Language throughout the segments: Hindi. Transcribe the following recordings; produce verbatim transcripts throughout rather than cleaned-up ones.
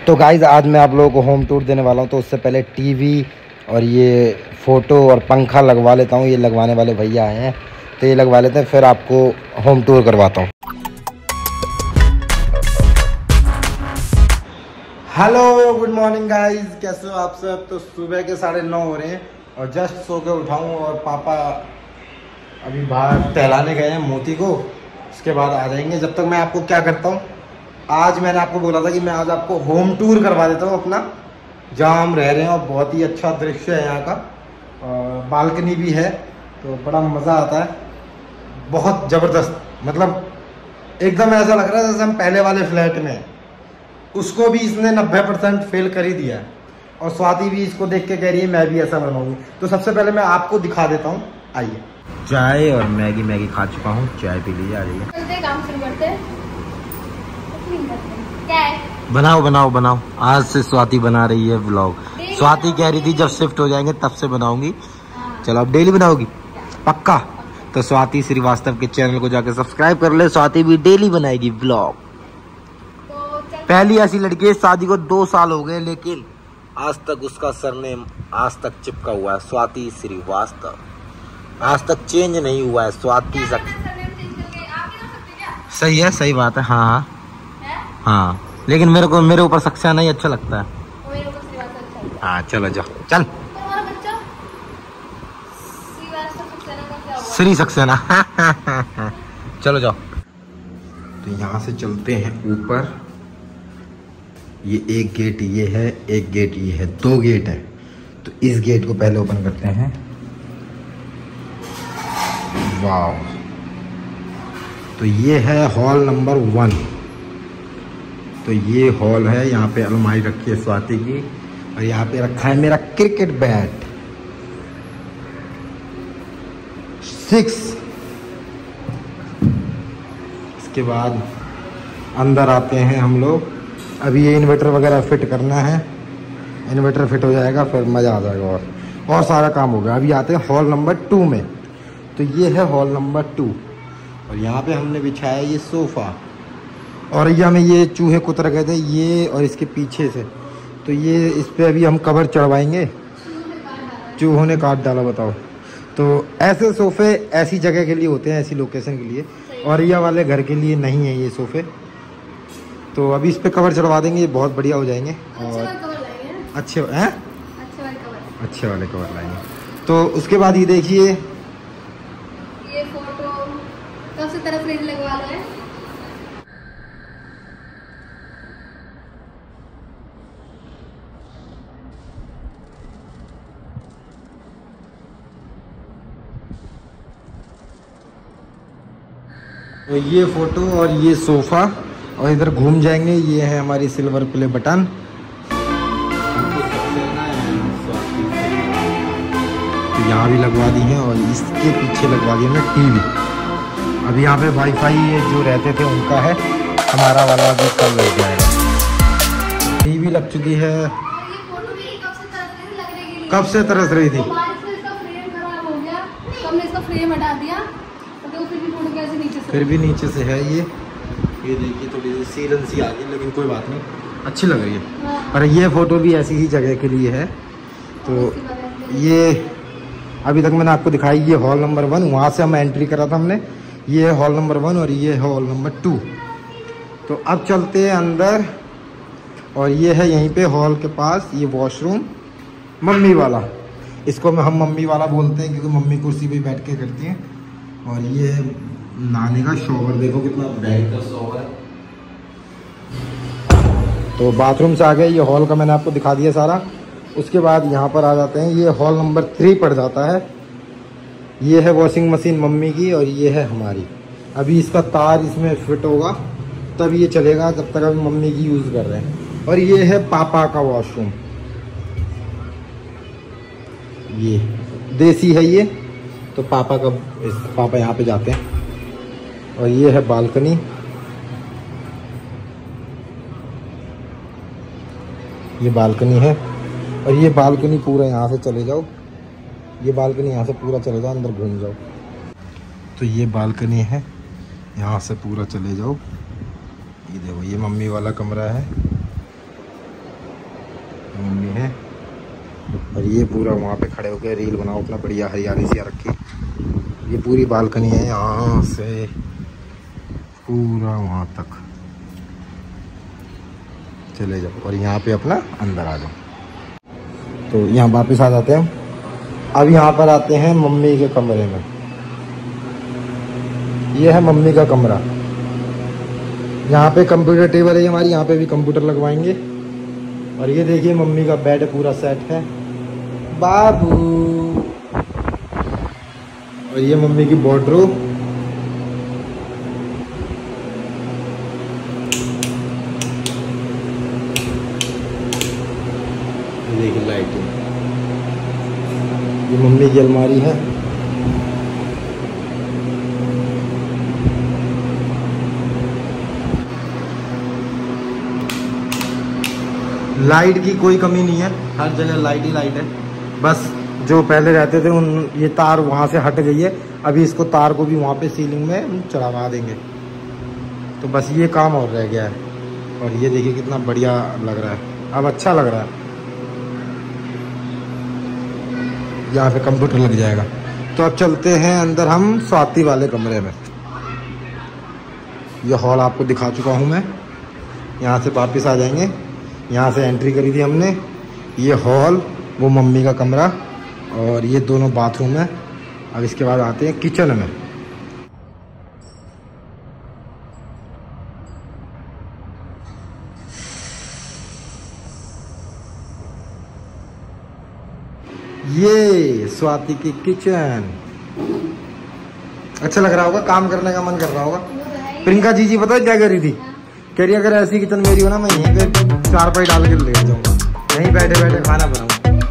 तो गाइज़ आज मैं आप लोगों को होम टूर देने वाला हूं, तो उससे पहले टीवी और ये फ़ोटो और पंखा लगवा लेता हूं। ये लगवाने वाले भैया आए हैं तो ये लगवा लेते हैं, फिर आपको होम टूर करवाता हूं। हेलो गुड मॉर्निंग गाइज़, कैसे हो आप सब। तो सुबह के साढ़े नौ हो रहे हैं और जस्ट सो के उठाऊँ और पापा अभी बाहर टहलाने गए हैं मोती को, उसके बाद आ जाएंगे। जब तक मैं आपको क्या करता हूँ, आज मैंने आपको बोला था कि मैं आज आपको होम टूर करवा देता हूँ अपना, जहाँ हम रह रहे हैं। और बहुत ही अच्छा दृश्य है यहाँ का, और बालकनी भी है तो बड़ा मज़ा आता है, बहुत ज़बरदस्त। मतलब एकदम ऐसा लग रहा है जैसे हम पहले वाले फ्लैट में हैं। उसको भी इसने नब्बे परसेंट फेल कर ही दिया है, और स्वाति भी इसको देख के कह रही है मैं भी ऐसा बनाऊंगी। तो सबसे पहले मैं आपको दिखा देता हूँ, आइए। चाय और मैगी मैगी खा चुका हूँ, चाय पी लीजिए, आ जाइए। काम शुरू करते हैं। क्या है? बनाओ बनाओ बनाओ। आज से स्वाति बना रही है व्लॉग। स्वाति कह रही थी जब शिफ्ट हो जाएंगे तब से बनाऊंगी। चलो अब डेली बनाओगी पक्का। तो स्वाति श्रीवास्तव के चैनल को जाकर सब्सक्राइब कर ले, स्वाति भी डेली बनाएगी व्लॉग। पहली ऐसी लड़की है, शादी को दो साल हो गए लेकिन आज तक उसका सरनेम आज तक चिपका हुआ है, स्वाति श्रीवास्तव। आज तक चेंज नहीं हुआ है स्वाति। सही है, सही बात है। हाँ हाँ हाँ, लेकिन मेरे को मेरे ऊपर सक्सेना नहीं अच्छा लगता है। हाँ चलो जाओ, चल श्री सक्सेना। चलो जाओ। तो यहाँ से चलते हैं ऊपर। ये एक गेट ये है, एक गेट ये है, दो गेट है। तो इस गेट को पहले ओपन करते हैं। वाह, तो ये है हॉल नंबर वन। तो ये हॉल है, यहाँ पे अलमारी रखी है स्वाति की, और यहाँ पे रखा है मेरा क्रिकेट बैट। सिक्स। इसके बाद अंदर आते हैं हम लोग। अभी ये इन्वर्टर वगैरह फिट करना है, इन्वर्टर फिट हो जाएगा फिर मज़ा आ जाएगा, और और सारा काम हो गया। अभी आते हैं हॉल नंबर टू में। तो ये है हॉल नंबर टू, और यहाँ पे हमने बिछाया ये सोफ़ा, और ये हमें ये चूहे कुतर गए थे ये और इसके पीछे से, तो ये इस पे अभी हम कवर चढ़वाएंगे। चूहों ने काट डाला, बताओ। तो ऐसे सोफ़े ऐसी जगह के लिए होते हैं, ऐसी लोकेशन के लिए, और ये वाले घर के लिए नहीं है ये सोफ़े। तो अभी इस पे कवर चढ़वा देंगे, ये बहुत बढ़िया हो जाएंगे। और अच्छे हैं, अच्छे वाले कवर लाएंगे। तो उसके बाद ये देखिए, ये फोटो सबसे तरफ फ्रेम लगवा लो है। तो ये फोटो और ये सोफा, और इधर घूम जाएंगे। ये है हमारी सिल्वर प्ले बटन, तो यहाँ भी लगवा दी है, और इसके पीछे लगवा दी हमने टीवी। अभी यहाँ पे वाईफाई जो रहते थे उनका है, हमारा वाला भी कल लग जाएगा। टीवी लग चुकी है। कब से तरस रही थी? फिर भी नीचे से है ये ये देखिए थोड़ी सी सीलन सी आ गई, लेकिन कोई बात नहीं, अच्छी लग रही है। और ये फ़ोटो भी ऐसी ही जगह के लिए है। तो ये अभी तक मैंने आपको दिखाई, ये हॉल नंबर वन, वहाँ से हम एंट्री करा था हमने। ये हॉल नंबर वन और ये हॉल नंबर टू। तो अब चलते हैं अंदर, और ये है यहीं पे हॉल के पास ये वॉशरूम, मम्मी वाला। इसको मैं हम मम्मी वाला बोलते हैं क्योंकि मम्मी कुर्सी पे बैठ के करती हैं। और ये नहाने का शॉवर, देखो कितना बेहतर शॉवर है। तो बाथरूम से आ गए, ये हॉल का मैंने आपको दिखा दिया सारा। उसके बाद यहाँ पर आ जाते हैं, ये हॉल नंबर थ्री पड़ जाता है। ये है वॉशिंग मशीन मम्मी की, और ये है हमारी। अभी इसका तार इसमें फिट होगा तब ये चलेगा, जब तक अभी मम्मी की यूज़ कर रहे हैं। और ये है पापा का वॉशरूम, ये देसी है ये, तो पापा का पापा यहाँ पे जाते हैं। और ये है बालकनी, ये बालकनी है। और ये बालकनी पूरा यहाँ से चले जाओ, ये बालकनी यहाँ से पूरा चले जाओ, अंदर घूम जाओ। तो ये बालकनी है, यहाँ से पूरा चले जाओ। ये देखो ये मम्मी वाला कमरा है, मम्मी है। और ये पूरा वहाँ पे खड़े होकर रील बनाओ अपना, बढ़िया हरियाली सी रखी। ये पूरी बालकनी है यहाँ से पूरा वहाँ तक चले जाओ और यहाँ पे अपना अंदर आ जाओ। तो यहाँ वापस आ जाते हैं। अब यहाँ पर आते हैं मम्मी के कमरे में। ये है मम्मी का कमरा। यहाँ पे कंप्यूटर टेबल है हमारी, यहाँ पे भी कंप्यूटर लगवाएंगे। और ये देखिए मम्मी का बेड पूरा सेट है बाबू। और ये मम्मी की वार्डरोब। देखिए लाइटिंग। ये मम्मी की अलमारी है। लाइट की कोई कमी नहीं है, हर जगह लाइट ही लाइट है। बस जो पहले रहते थे उन ये तार वहाँ से हट गई है, अभी इसको तार को भी वहाँ पे सीलिंग में चढ़ावा देंगे। तो बस ये काम और रह गया है। और ये देखिए कितना बढ़िया लग रहा है, अब अच्छा लग रहा है। यहाँ पे कंप्यूटर लग जाएगा। तो अब चलते हैं अंदर हम स्वाति वाले कमरे में। ये हॉल आपको दिखा चुका हूँ मैं। यहाँ से वापस आ जाएंगे, यहाँ से एंट्री करी थी हमने। ये हॉल, वो मम्मी का कमरा और ये दोनों बाथरूम है। अब इसके बाद आते हैं किचन में। ये स्वाति की किचन। अच्छा लग रहा होगा, काम करने का मन कर रहा होगा। प्रियंका जी जी पता है क्या कह रही थी? कह रही अगर ऐसी किचन मेरी हो ना, मैं यहीं पे चार पाई डाल के ले जाऊंगा, यहीं बैठे बैठे खाना बनाऊंगा।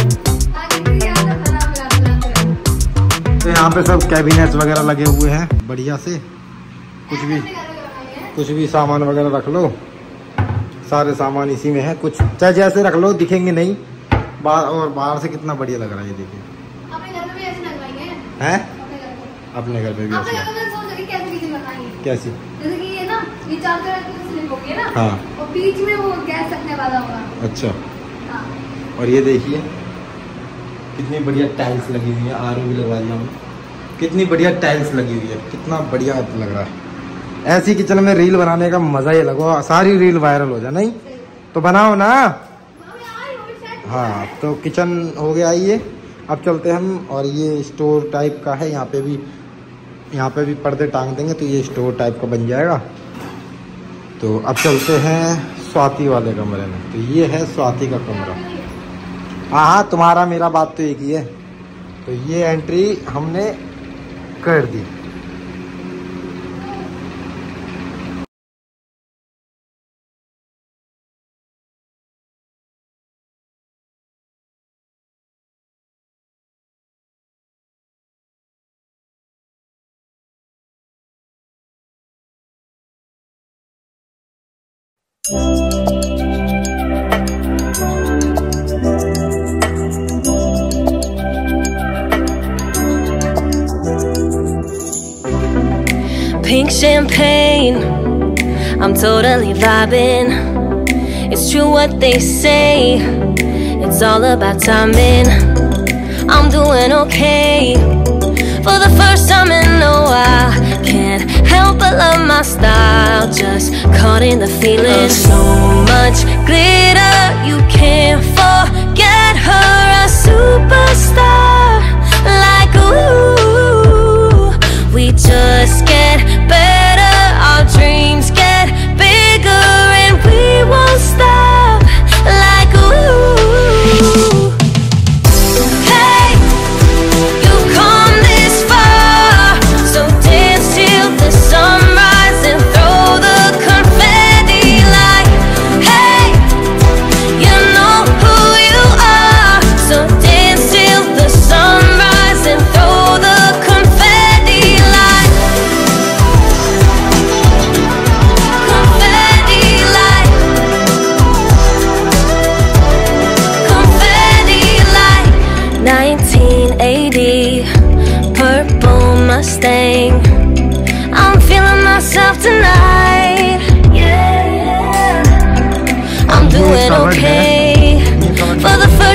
तो यहाँ पे सब कैबिनेट्स वगैरह लगे हुए हैं बढ़िया से। कुछ भी कुछ भी सामान वगैरह रख लो, सारे सामान इसी में है। कुछ चाहे जैसे रख लो, दिखेंगे नहीं बाहर। और बाहर से कितना बढ़िया लग रहा है, ये देखिए। अपने घर में भी ऐसे लगवाएंगे हैं? अपने घर में भी ऐसे। कैसी? जैसे कि ये ना, ये चार तरह की स्लिप होगी ना। हाँ। और बीच में वो गैस रखने वाला होगा। अच्छा। हाँ। और ये देखिए कितनी बढ़िया टाइल्स लगी हुई है। आर ओ भी लगवा दिया हमने। कितनी बढ़िया टाइल्स लगी हुई है, कितना बढ़िया लग रहा है। ऐसी किचन में रील बनाने का मजा ही लगो, सारी रील वायरल हो जाए। नहीं तो बनाओ ना। हाँ तो किचन हो गया ये। अब चलते हैं हम। और ये स्टोर टाइप का है, यहाँ पे भी यहाँ पे भी पर्दे टांग देंगे तो ये स्टोर टाइप का बन जाएगा। तो अब चलते हैं स्वाति वाले कमरे में। तो ये है स्वाति का कमरा। हाँ हाँ तुम्हारा मेरा बात तो एक ही है। तो ये एंट्री हमने कर दी। Pink champagne, I'm totally vibing. It's true what they say, it's all about timing. I'm doing okay, for the first time in a while. Can't help but love my style, just caught in the feeling. So much glitter, you can't forget her, a superstar. Like ooh, we just get better, our dreams get bigger, and we won't stop. Like ooh, hey, you've come this far, so dance till the sunrise and throw the confetti. Like hey, you know who you are, so dance till the sunrise and throw the confetti. Like confetti, like confetti, like nineteen eighty, purple Mustang. I'm feeling myself tonight. Yeah, I'm doing okay.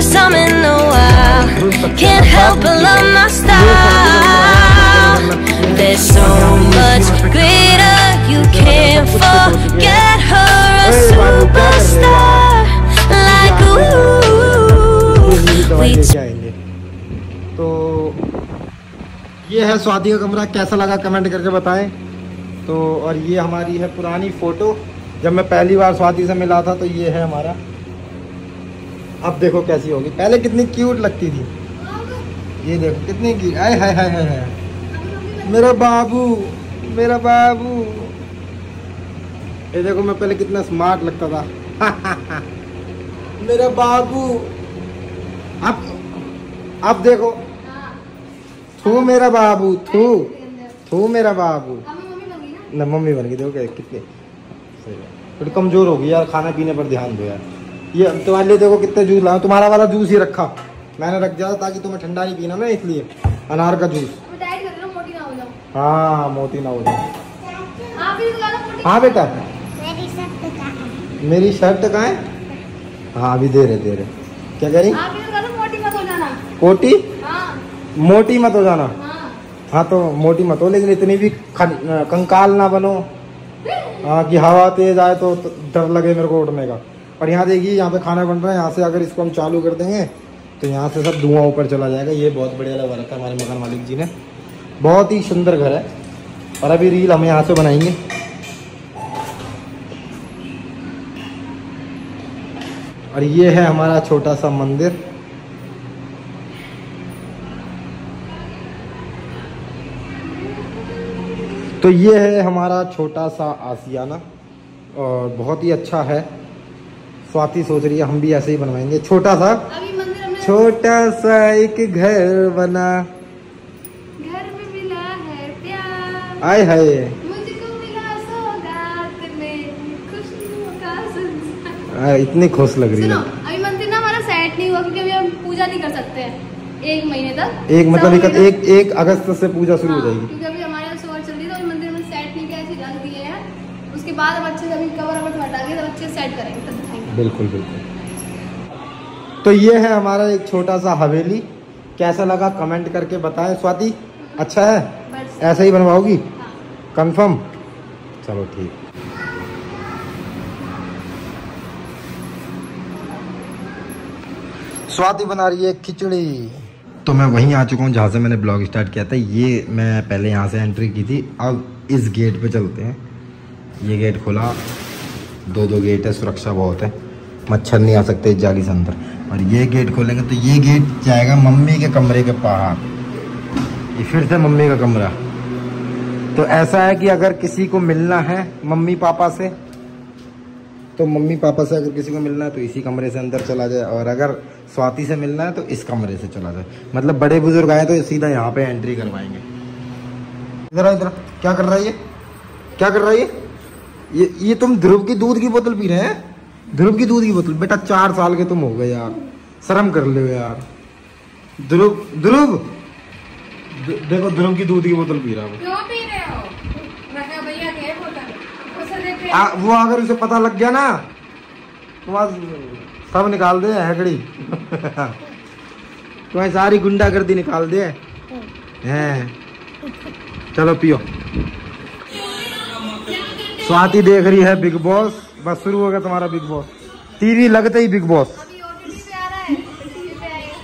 first time in a while. Can't help but love my style. There's so much greater. You can't forget her, a superstar like ooh. We तो ये है स्वाति का कमरा, कैसा लगा कमेंट करके बताएं। तो और ये हमारी है पुरानी फ़ोटो, जब मैं पहली बार स्वाति से मिला था। तो ये है हमारा, अब देखो कैसी होगी, पहले कितनी क्यूट लगती थी, ये देखो कितनी क्यूट। आय हाय हाय हाय हाय, मेरा बाबू मेरा बाबू। ये देखो मैं पहले कितना स्मार्ट लगता था। मेरा बाबू। अब अब देखो, थू मेरा बाबू, थू थू मेरा बाबू। ना मम्मी बन गई, देखो क्या कितने सही है। थोड़ी कमजोर होगी यार, खाना पीने पर ध्यान दो यार। ये तुम्हारे लिए देखो कितने जूस लाया, तुम्हारा वाला जूस ही रखा मैंने, रख दिया ताकि तुम्हें ठंडा नहीं पीना ना, इसलिए अनार का जूस। मोटी ना हो जाओ। हाँ मोटी ना हो जाए। हाँ बेटा, मेरी शर्ट कहाँ है? मेरी शर्ट कहाँ है? हाँ अभी दे रहे दे रहे। क्या कह रही? मोटी मत हो जाना। कोटी? हाँ। मोटी मत हो जाना। हाँ, हाँ तो मोटी मत हो, लेकिन इतनी भी कंकाल ना बनो। हाँ कि हवा तेज आए तो डर लगे मेरे को उठने का। और यहाँ देखिए, यहाँ पे खाना बन रहा है, यहाँ से अगर इसको हम चालू कर देंगे तो यहाँ से सब धुआं ऊपर चला जाएगा। ये बहुत बढ़िया लगा रखा है हमारे मकान मालिक जी ने, बहुत ही सुंदर घर है। और अभी रील हम यहाँ से बनाएंगे। और ये है हमारा छोटा सा मंदिर। तो ये है हमारा छोटा सा आसियाना, और बहुत ही अच्छा है। स्वाति सोच रही है हम भी ऐसे ही बनवाएंगे, छोटा सा अभी मंदिर में छोटा सा एक घर बना, घर में मिला है प्यार, आय हाय मुझको मिला सौगात में खुशबू का संसार। आ, इतनी खुश लग रही सुनो, है। अभी मंदिर ना हमारा सेट नहीं हुआ, क्योंकि अभी हम पूजा नहीं कर सकते हैं एक महीने तक। एक मतलब एक, महीने एक एक अगस्त से पूजा शुरू हो हाँ, जाएगी। क्योंकि अभी हमारे यहाँ शोर चल रही है, तो अभी मंदिर में सेट नहीं किया, ऐसे रख दिए हैं। उसके बाद हम अच्छे से अभी कवर ववर हटा के तब अच्छे से सेट करेंगे, तब दिखाएंगे। बिल्कुल बिल्कुल। तो ये है हमारा एक छोटा सा हवेली, कैसा लगा कमेंट करके बताएं। स्वाति अच्छा है? बस ऐसा ही बनवाओगी? हाँ। कंफर्म? चलो ठीक। स्वाति बना रही है खिचड़ी। तो मैं वहीं आ चुका हूँ जहाँ से मैंने ब्लॉग स्टार्ट किया था। ये मैं पहले यहाँ से एंट्री की थी, अब इस गेट पे चलते हैं। ये गेट खुला, दो दो गेट है, सुरक्षा बहुत है, मच्छर नहीं आ सकते इस जाली से अंदर। और ये गेट खोलेंगे तो ये गेट जाएगा मम्मी के कमरे के बाहर। ये फिर से मम्मी का कमरा। तो ऐसा है कि अगर किसी को मिलना है मम्मी पापा से, तो मम्मी पापा से अगर किसी को मिलना है तो इसी कमरे से अंदर चला जाए, और अगर स्वाति से मिलना है तो इस कमरे से चला जाए। मतलब बड़े बुजुर्ग आए तो सीधा यहाँ पे एंट्री करवाएंगे। इधर इधर क्या कर रहा है ये? क्या कर रहा है ये? ये ये तुम ध्रुव की दूध की बोतल पी रहे हैं? ध्रुव की दूध की बोतल? बेटा चार साल के तुम हो गए यार, शर्म कर ले यार। ध्रुव ध्रुव देखो, ध्रुव की दूध की बोतल पी रहा है। क्यों पी रहे हो? मैं कहा भैया के बोतल उसे देख आ, वो अगर उसे पता लग गया ना तुम्हारा सब निकाल दे हैकड़ी। तुम्हारी सारी गुंडागर्दी निकाल दे हैं। चलो पियो। स्वाति देख रही है बिग बॉस, बस शुरू हो गया तुम्हारा बिग बॉस। टीवी लगते ही बिग बॉस। अभी ओटीटी पे आ रहा है, टीवी पे आएगा।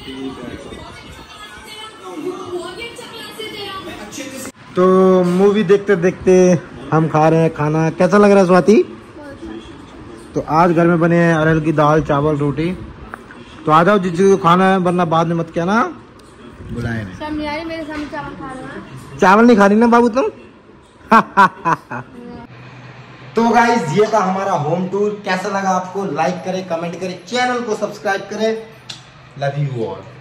तो मूवी देखते देखते हम खा रहे हैं खाना। कैसा लग रहा है स्वाति? तो आज घर में बने हैं अरहर की दाल, चावल, रोटी। तो आ जाओ जिस को खाना है, वरना बाद में मत कहना बुलाए नहीं। सब नहीं आ रही, मेरे सामने चावल खा रहे हैं। चावल नहीं खा रही ना बाबू तुम? तो गाइस ये था हमारा होम टूर। कैसा लगा आपको? लाइक करें, कमेंट करें, चैनल को सब्सक्राइब करें। Love you all.